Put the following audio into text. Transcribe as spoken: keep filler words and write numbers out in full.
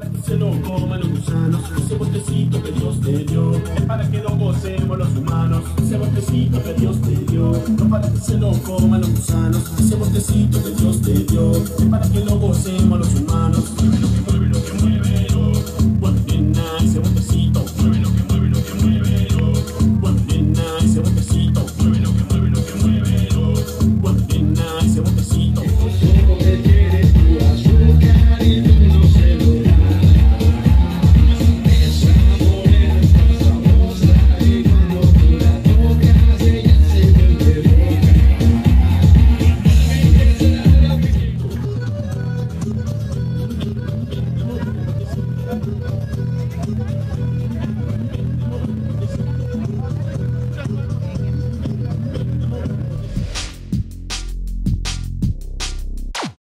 para que se lo coman los gusanos. Ese botecito que Dios te dio es para que lo gocemos los humanos. Ese botecito que Dios te dio no para que se lo coman los gusanos. Ese botecito que Dios te dio es para que lo gocemos los humanos.